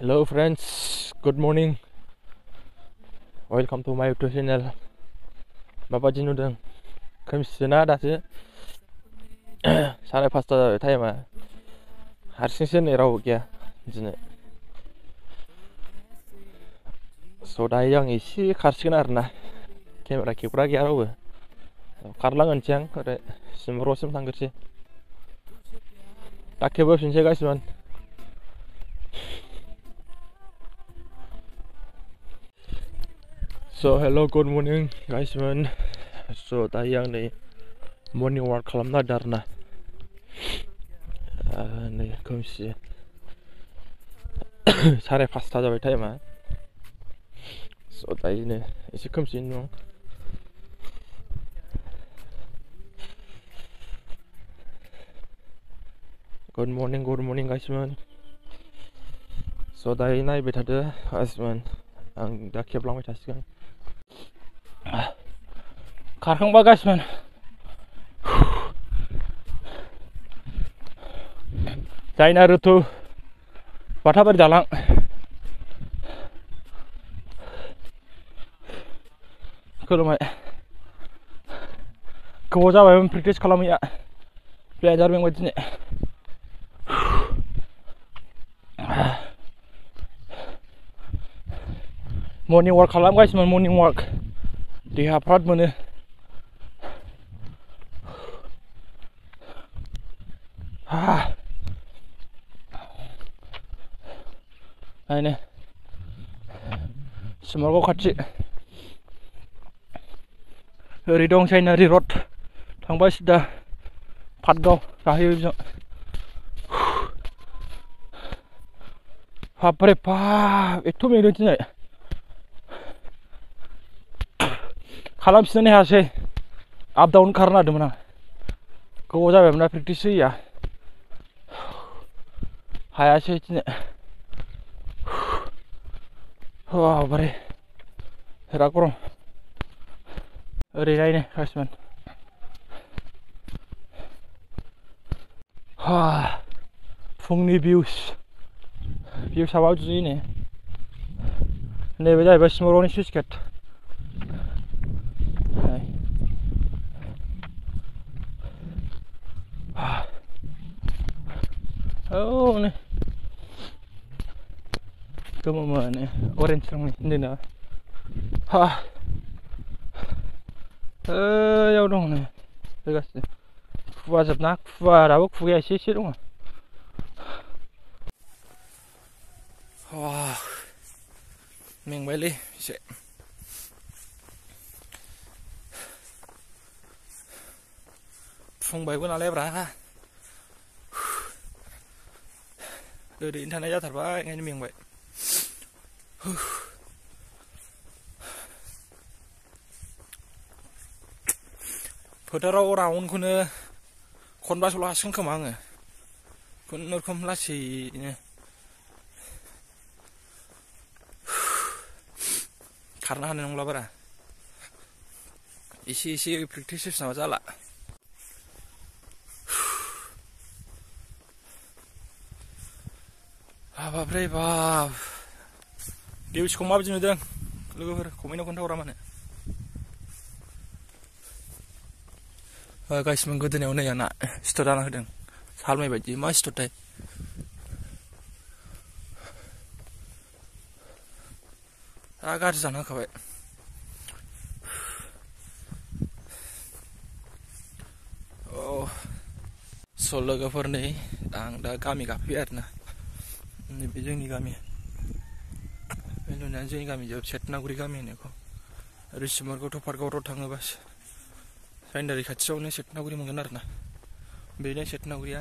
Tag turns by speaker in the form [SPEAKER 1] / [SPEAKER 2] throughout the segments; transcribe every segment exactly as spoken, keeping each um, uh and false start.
[SPEAKER 1] Hello friends, good morning. Welcome to my YouTube channel. माबादि नुदों खोमसिना दासो साराय पासता जाबाय टाइमा हारसिंसो नै रावबो गैया दिनै स' दायो आं एसे खारसिगोन आरोना केमेरा खेबग्रा गैया रावबो खारलांगोनसै आं ओरै सिमर'सिम थांग्रोसै दा खेबबोफिनसै गासिबो So hello, good morning guys man. So dayo ang नै morning walk खालामनो नागिरदों आरोना नै खोमसि साराय पासता जाबाय टाइमा स' दायो नै एसे खोमसियैनो दं Good morning, good morning guys man. So dayo नायबाय थादो guys man. आं दा खेबलांबाय थासिगोन खारखांबाय guys man. China रुथु बाथाबारि दालां खुलुमबाय गोबाव जाबायमोन प्रेक्टिस खालामैया प्लेयार बेंबाय दिनै मर्निं वाक खालामगासिनो मर्निं वाक देहा फ्राद मोनो नायनो सिमरगाव खाथि ओरै दं चाइनारि रड थांबाय सिदा पाटगाव जाहैयो बेजों बापरे बाप एथ' मेंदों दिनै खालामफिननो हायासै आप डाउन खारनो नागिरदोंमोन आं गोबाव जाबायमोन ना प्रेक्टिस होयैया हायासै दिनै बापरे बिराद गरम ओरै नायनो गासिमोन फुंनि भिउस भिउसा माबायदि नुयो नैबे जाहैबाय सिमरगावनि स्लुइस गेट औ नै गोमोमोन अरेन्ज रंनि होनदोंना ओयाव दं नै फैगासिनो खुवाजोबना खुवाराबो खुगाया एसे एसे दङ मेंबायलै एसे फुंबायबो नालाय ब्रा ओरैनो थानाय जाथारबाय ओंखायनो मेंबाय फोथाराव राउन्डखौनो खनबासोल' हासिगोन खोमा आङो खुनुरुखुम लासैनो खारनो हानाय नंला बारा एसे एसे प्रेक्टिस नामा जाला बापरे बाप भिउसखौ माबायदि नुदों लोगोफोर कमेन्टआव खोन्थाहरा मानो गासिबो गोदोनायाव नै आंना सिथर जाना होदों सालमाय बायदि मा सिथरथाय दा गाज्रि जाना होखाबाय औ स' लोगोफोर नै आं दा गामि गाफैयो आरोना नैबे जोंनि गामि बे नुनानै जोंनि गामि जोब सेटनागुरि गामि होननायखौ ओरै सिमरगाव पाटगाव रड थाङोबा साइनारि खाथियावनो सेटनागुरि मोनगोन आरोना बेनो सेटनागुरिया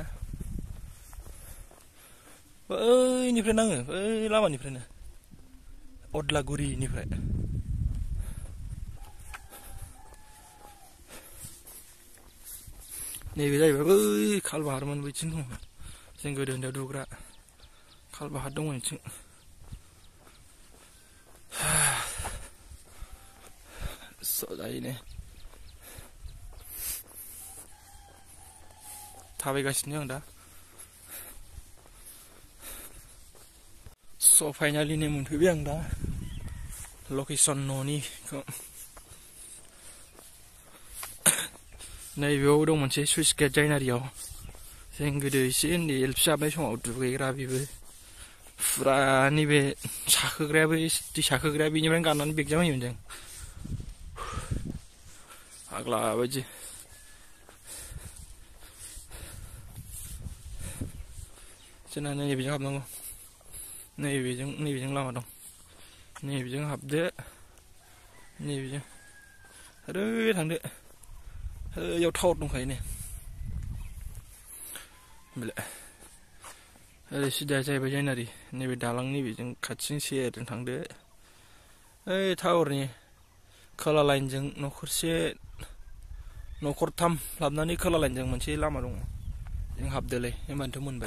[SPEAKER 1] बैनिफ्राय नाङो बै लामानिफ्रायनो अदलागुरिनिफ्राय नैबे जाहैबाय बै खालबाहारमोन बैथिं दङ जों गोदो उन्दैयाव दुग्रा खालबाहार दङ बिथिं स' दायोनो थाबायगासिनो आं दा स' फाइनालिनो मोनफैबाय आं दा लकेसन न'निखौ नैबेयाव दं मोनसे सुइस गेट जायनारियाव जों गोदो एसे उन्दै एल पि जाबनाय समाव दुगैग्रा बेबो फुरा नैबे साखोग्रायाबो दै साखोग्राया बेनिफ्रायनो गाननानै बेग जाहोयोमोन जों आग्ला बायदि जोंना नैबेजों हाबनांगौ नैबेजों नैबेजों लामा दं नैबेजों हाबदो नैबेजों ओरै थांदो ओयाव टावार दंखायो नै ओरै सिदा जाहैबाय जायनारि नैबे दालां नैबेजों खाथिजों सेरजों थांदो ओइ टावारनि खोला लाइनजों न'खरसे न'खरथाम लाबनानै खोला लाइनजों मोनसे लामा दङ जों हाबदोलाय होमबानोथ' मोनबाय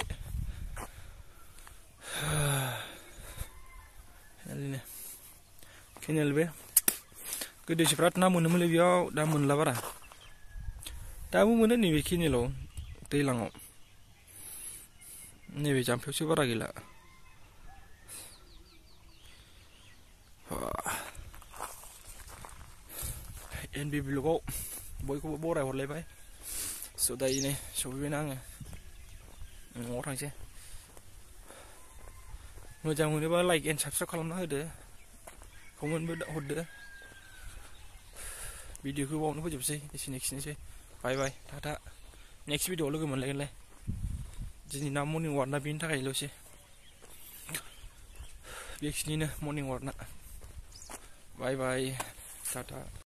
[SPEAKER 1] केनेल बे गोदोसो बिराद ना मोनोमोनलै बेयाव दा मोनला बारा दाबो मोनो नैबे केनेलाव दैलाङाव नैबे जाम्फैयावसो बारा गैला एन बि ब्लगाव बयखौबो बराय हरलायबाय स' दायो नै सफैबायना आङो न'आव थांसै मोजां मोनोबा लाइक एन्ड साबसक्राइब खालामना होदो कमेन्टबो हरदो भिडिअखौ बावनो फोजोबसै एसेनोखिनोसै बाय बाय टाटा नेक्स्ट भिडिअआव लोगो मोनलायगोनलाय दिनै ना मर्निं वाकना बेनि थाखायल'सै बेखिनिनो मर्निं वाकना बाय बाय टाटा